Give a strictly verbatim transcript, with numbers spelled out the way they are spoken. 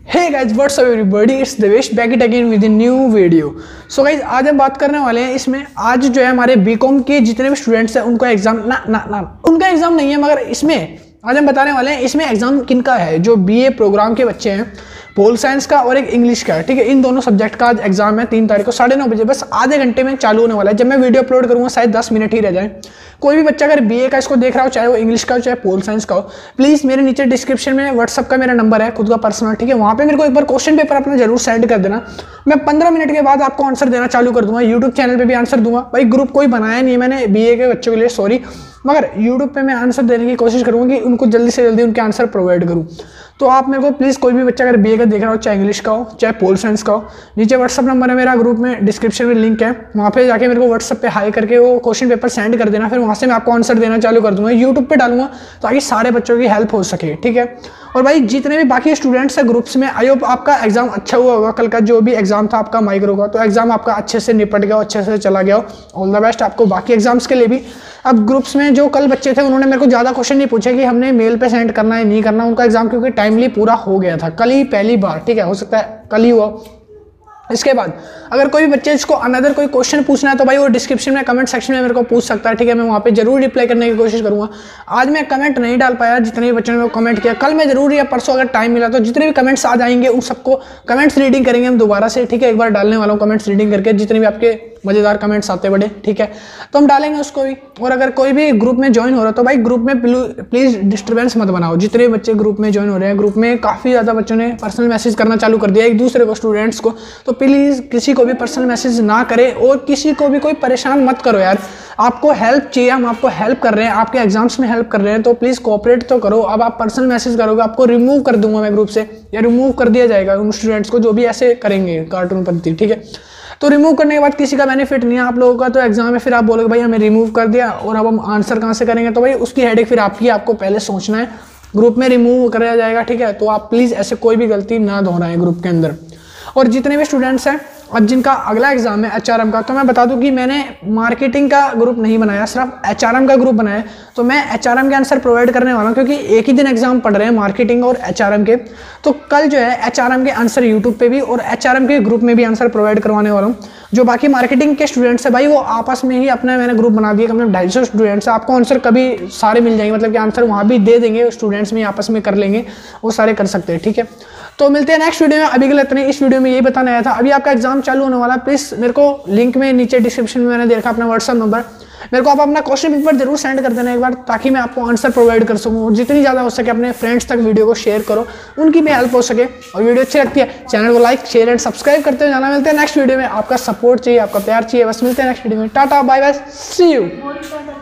Hey guys what's up everybody, it's Devesh back at again with a new video. So guys आज हम बात करने वाले हैं इसमें। आज जो है हमारे बीकॉम के जितने भी स्टूडेंट्स हैं उनका एग्जाम ना ना ना उनका एग्जाम नहीं है, मगर इसमें आज हम बताने वाले हैं इसमें एग्जाम किनका है। जो बीए प्रोग्राम के बच्चे हैं, पोल साइंस का और एक इंग्लिश का, ठीक है, इन दोनों सब्जेक्ट का आज एग्जाम है तीन तारीख को साढ़े नौ बजे, बस आधे घंटे में चालू होने वाला है। जब मैं वीडियो अपलोड करूंगा शायद दस मिनट ही रह जाए। कोई भी बच्चा अगर बीए का इसको देख रहा हो, चाहे वो इंग्लिश का हो चाहे पोल साइंस का हो, प्लीज़ मेरे नीचे डिस्क्रिप्शन में व्हाट्सअप का मेरा नंबर है, खुद का पर्सनल, ठीक है, वहाँ पे मेरे को एक बार क्वेश्चन पेपर अपना जरूर सेंड कर देना। मैं पंद्रह मिनट के बाद आपको आंसर देना चालू कर दूंगा। यूट्यूब चैनल पर भी आंसर दूंगा। भाई ग्रुप कोई बनाया नहीं है मैंने बीए के बच्चों के लिए, सॉरी, मगर यूट्यूब पे मैं आंसर देने की कोशिश करूँगा कि उनको जल्दी से जल्दी उनके आंसर प्रोवाइड करूँ। तो आप मेरे को प्लीज़, कोई भी बच्चा अगर बीए का देख रहा हो, चाहे इंग्लिश का हो चाहे पोल साइंस का हो, नीचे व्हाट्सअप नंबर है मेरा, ग्रुप में डिस्क्रिप्शन में लिंक है, वहाँ पे जाके मेरे को व्हाट्सअप पे हाई करके वो क्वेश्चन पेपर सेंड कर देना। फिर वहाँ से मैं आपको आंसर देना चालू कर दूँगा, यूट्यूब पे डालूंगा ताकि सारे बच्चों की हेल्प हो सके, ठीक है। और भाई जितने भी बाकी स्टूडेंट्स हैं ग्रुप्स में, आई होप आपका एग्जाम अच्छा हुआ होगा। कल का जो भी एग्जाम था आपका माइक्रो का, तो एग्जाम आपका अच्छे से निपट गया, अच्छे से चला गया। ऑल द बेस्ट आपको बाकी एग्जाम्स के लिए भी। अब ग्रुप्स में जो कल बच्चे थे उन्होंने मेरे को ज़्यादा क्वेश्चन नहीं पूछे कि हमने मेल पे सेंड करना है नहीं करना, उनका एग्जाम क्योंकि टाइमली पूरा हो गया था, कल ही पहली बार, ठीक है, हो सकता है कल ही हुआ। इसके बाद अगर कोई भी बच्चे इसको अनदर कोई क्वेश्चन पूछना है तो भाई वो डिस्क्रिप्शन में कमेंट सेक्शन में मेरे को पूछ सकता है, ठीक है, मैं वहाँ पे जरूर रिप्लाई करने की कोशिश करूँगा। आज मैं कमेंट नहीं डाल पाया, जितने भी बच्चों ने कमेंट किया, कल मैं जरूर या परसों अगर टाइम मिला तो जितने भी कमेंट्स आ जाएंगे उन सबको कमेंट्स रीडिंग करेंगे हम दोबारा से, ठीक है। एक बार डालने वाला हूँ कमेंट्स रीडिंग करके, जितने भी आपके मजेदार कमेंट्स आते बड़े, ठीक है, तो हम डालेंगे उसको भी। और अगर कोई भी ग्रुप में ज्वाइन हो रहा है तो भाई ग्रुप में प्लीज़ डिस्टर्बेंस मत बनाओ। जितने बच्चे ग्रुप में ज्वाइन हो रहे हैं, ग्रुप में काफ़ी ज़्यादा बच्चों ने पर्सनल मैसेज करना चालू कर दिया एक दूसरे को, स्टूडेंट्स को, तो प्लीज़ किसी को भी पर्सनल मैसेज ना करें और किसी को भी कोई परेशान मत करो यार। आपको हेल्प चाहिए, हम आपको हेल्प कर रहे हैं, आपके एग्जाम्स में हेल्प कर रहे हैं, तो प्लीज़ कोऑपरेट तो करो। अब आप पर्सनल मैसेज करोगे आपको रिमूव कर दूंगा मैं ग्रुप से, या रिमूव कर दिया जाएगा उन स्टूडेंट्स को जो भी ऐसे करेंगे कार्टून पंथी, ठीक है। तो रिमूव करने के बाद किसी का बेनिफिट नहीं है आप लोगों का। तो एग्जाम में फिर आप बोलोगे भाई हमें रिमूव कर दिया और अब हम आंसर कहाँ से करेंगे, तो भाई उसकी हेडेक फिर आपकी, आपको पहले सोचना है। ग्रुप में रिमूव कराया जाएगा, ठीक है, तो आप प्लीज़ ऐसे कोई भी गलती ना दोहराएं ग्रुप के अंदर। और जितने भी स्टूडेंट्स हैं अब जिनका अगला एग्जाम है एच आर एम का, तो मैं बता दूं कि मैंने मार्केटिंग का ग्रुप नहीं बनाया, सिर्फ एच आर एम का ग्रुप बनाया है। तो मैं एच आर एम के आंसर प्रोवाइड करने वाला हूं क्योंकि एक ही दिन एग्जाम पढ़ रहे हैं मार्केटिंग और एच आर एम के। तो कल जो है एच आर एम के आंसर यूट्यूब पे भी और एच आर एम के ग्रुप में भी आंसर प्रोवाइड करवाने वाला हूँ। जो बाकी मार्केटिंग के स्टूडेंट्स है भाई वो आपस में ही अपना मैंने ग्रुप बना दिया, मतलब ढाई सौ स्टूडेंट्स है, आपको आंसर कभी सारे मिल जाएंगे, मतलब कि आंसर वहाँ भी दे देंगे, स्टूडेंट्स में आपस में कर लेंगे, वो सारे कर सकते हैं, ठीक है। तो मिलते हैं नेक्स्ट वीडियो में। अभी के लिए इतने, इस वीडियो में यही बताना आया था। अभी आपका एग्जाम चालू होने वाला है, प्लीज़ मेरे को लिंक में नीचे डिस्क्रिप्शन में मैंने देखा अपना व्हाट्सअप नंबर, मेरे को आप अपना क्वेश्चन पेपर जरूर सेंड कर देना एक बार, ताकि मैं आपको आंसर प्रोवाइड कर सकूँ। और जितनी ज़्यादा हो सके अपने फ्रेंड्स तक वीडियो को शेयर करो, उनकी भी हेल्प हो सके। और वीडियो अच्छी लगती है चैनल को लाइक शेयर एंड सब्सक्राइब करते हुए जाना। मिलते हैं नेक्स्ट वीडियो में। आपका सपोर्ट चाहिए, आपका प्यार चाहिए, बस मिलते हैं नेक्स्ट वीडियो में। Tata bye bye, see you.